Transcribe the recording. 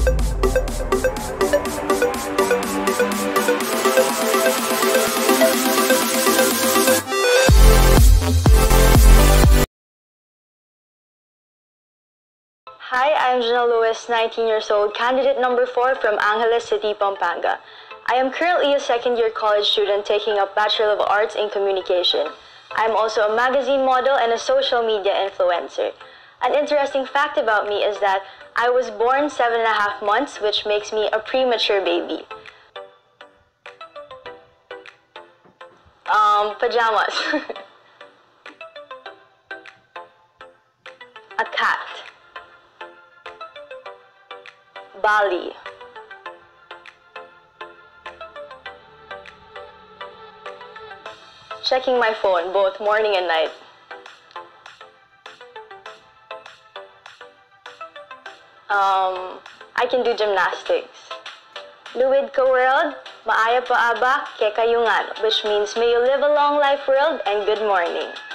Hi, I'm Janelle, 19 years old, candidate number 4 from Angeles City, Pampanga. I am currently a second-year college student taking up Bachelor of Arts in Communication. I'm also a magazine model and a social media influencer. An interesting fact about me is that I was born 7.5 months, which makes me a premature baby. Pajamas. A cat. Bali. Checking my phone both morning and night. I can do gymnastics. Luwid ka world, maaya pa aba, ke kayungan, which means may you live a long life world and good morning.